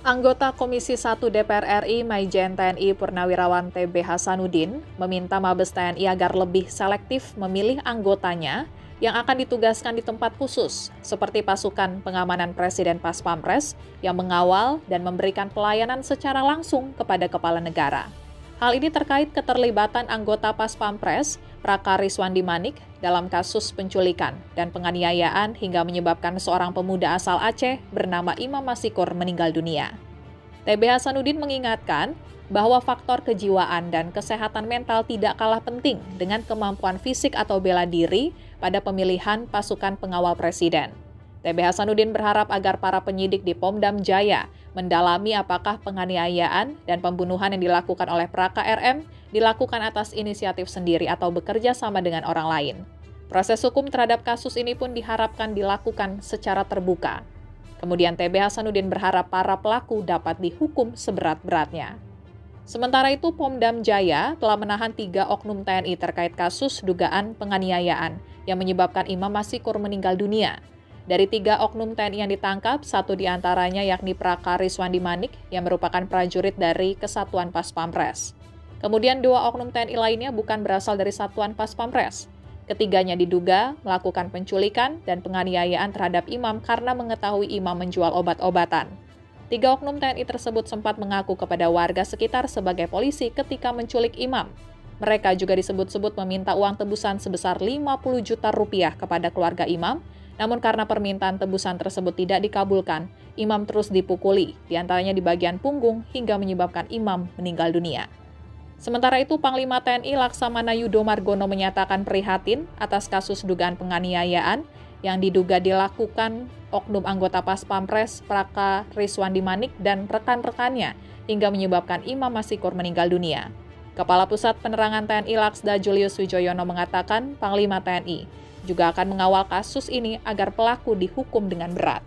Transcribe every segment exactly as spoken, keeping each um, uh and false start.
Anggota Komisi satu D P R R I Maijen T N I Purnawirawan T B Hasanuddin meminta Mabes T N I agar lebih selektif memilih anggotanya yang akan ditugaskan di tempat khusus, seperti pasukan pengamanan Presiden Pas Pampres yang mengawal dan memberikan pelayanan secara langsung kepada kepala negara. Hal ini terkait keterlibatan anggota Pas Pampres, Praka Rizwandi Manik, dalam kasus penculikan dan penganiayaan hingga menyebabkan seorang pemuda asal Aceh bernama Imam Masikur meninggal dunia. T B Hasanuddin mengingatkan bahwa faktor kejiwaan dan kesehatan mental tidak kalah penting dengan kemampuan fisik atau bela diri pada pemilihan pasukan pengawal presiden. T B Hasanuddin berharap agar para penyidik di Pomdam Jaya mendalami apakah penganiayaan dan pembunuhan yang dilakukan oleh Praka R M dilakukan atas inisiatif sendiri atau bekerja sama dengan orang lain. Proses hukum terhadap kasus ini pun diharapkan dilakukan secara terbuka. Kemudian T B Hasanuddin berharap para pelaku dapat dihukum seberat-beratnya. Sementara itu, Pomdam Jaya telah menahan tiga oknum T N I terkait kasus dugaan penganiayaan yang menyebabkan Imam Masikur meninggal dunia. Dari tiga oknum T N I yang ditangkap, satu diantaranya yakni Praka Rizwandi Manik yang merupakan prajurit dari Kesatuan Pas Pampres. Kemudian dua oknum T N I lainnya bukan berasal dari Satuan Pas Pampres. Ketiganya diduga melakukan penculikan dan penganiayaan terhadap imam karena mengetahui imam menjual obat-obatan. Tiga oknum T N I tersebut sempat mengaku kepada warga sekitar sebagai polisi ketika menculik imam. Mereka juga disebut-sebut meminta uang tebusan sebesar lima puluh juta rupiah kepada keluarga imam, namun karena permintaan tebusan tersebut tidak dikabulkan, imam terus dipukuli, diantaranya di bagian punggung hingga menyebabkan imam meninggal dunia. Sementara itu, Panglima T N I Laksamana Yudo Margono menyatakan prihatin atas kasus dugaan penganiayaan yang diduga dilakukan oknum anggota Pas Pampres Praka Rizwandi Manik dan rekan-rekannya hingga menyebabkan Imam Masikur meninggal dunia. Kepala Pusat Penerangan T N I Laksda Julius Wijoyono mengatakan Panglima T N I juga akan mengawal kasus ini agar pelaku dihukum dengan berat.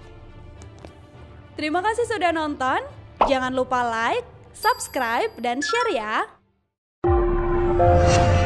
Terima kasih sudah nonton. Jangan lupa like, subscribe, dan share ya.